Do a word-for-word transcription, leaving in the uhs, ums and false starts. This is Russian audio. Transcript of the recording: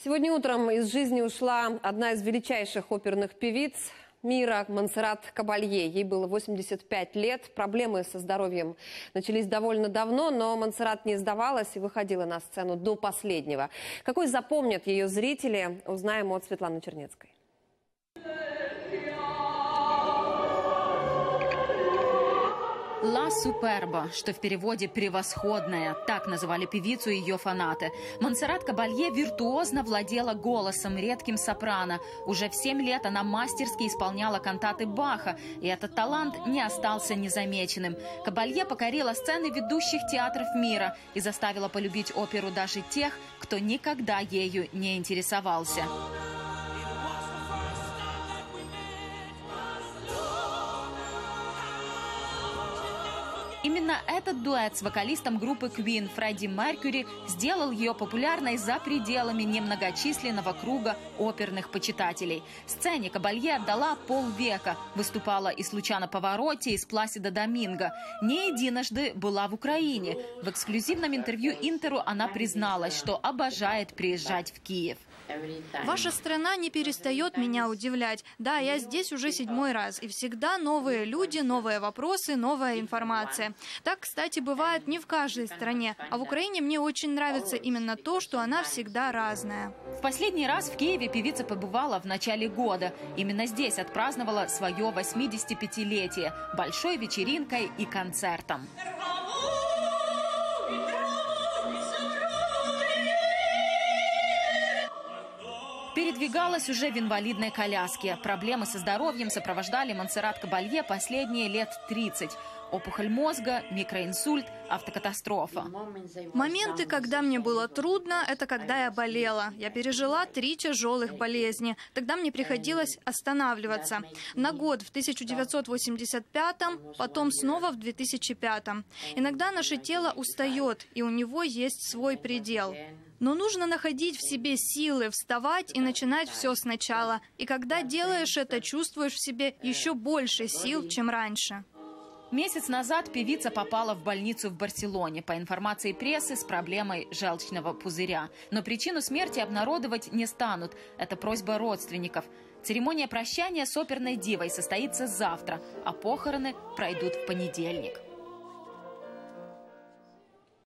Сегодня утром из жизни ушла одна из величайших оперных певиц мира, Монсеррат Кабалье. Ей было восемьдесят пять лет. Проблемы со здоровьем начались довольно давно, но Монсеррат не сдавалась и выходила на сцену до последнего. Какой запомнят ее зрители, узнаем от Светланы Чернецкой. «Ла Суперба», что в переводе «превосходная», так называли певицу и ее фанаты. Монсеррат Кабалье виртуозно владела голосом, редким сопрано. Уже в семь лет она мастерски исполняла кантаты Баха, и этот талант не остался незамеченным. Кабалье покорила сцены ведущих театров мира и заставила полюбить оперу даже тех, кто никогда ею не интересовался. Именно этот дуэт с вокалистом группы Queen Фредди Меркьюри сделал ее популярной за пределами немногочисленного круга оперных почитателей. Сцене Кабалье отдала полвека. Выступала и с Лучано Паваротти, и с Пласидо Доминго. Не единожды была в Украине. В эксклюзивном интервью Интеру она призналась, что обожает приезжать в Киев. Ваша страна не перестает меня удивлять. Да, я здесь уже седьмой раз. И всегда новые люди, новые вопросы, новая информация. Так, кстати, бывает не в каждой стране. А в Украине мне очень нравится именно то, что она всегда разная. В последний раз в Киеве певица побывала в начале года. Именно здесь отпраздновала свое восьмидесятипятилетие большой вечеринкой и концертом. Передвигалась уже в инвалидной коляске. Проблемы со здоровьем сопровождали Монсеррат Кабалье последние лет тридцать. Опухоль мозга, микроинсульт, автокатастрофа. Моменты, когда мне было трудно, это когда я болела. Я пережила три тяжелых болезни. Тогда мне приходилось останавливаться. На год в тысяча девятьсот восемьдесят пятом, потом снова в две тысячи пятом. Иногда наше тело устает, и у него есть свой предел. Но нужно находить в себе силы, вставать и начинать все сначала. И когда делаешь это, чувствуешь в себе еще больше сил, чем раньше. Месяц назад певица попала в больницу в Барселоне, по информации прессы, с проблемой желчного пузыря. Но причину смерти обнародовать не станут. Это просьба родственников. Церемония прощания с оперной дивой состоится завтра, а похороны пройдут в понедельник.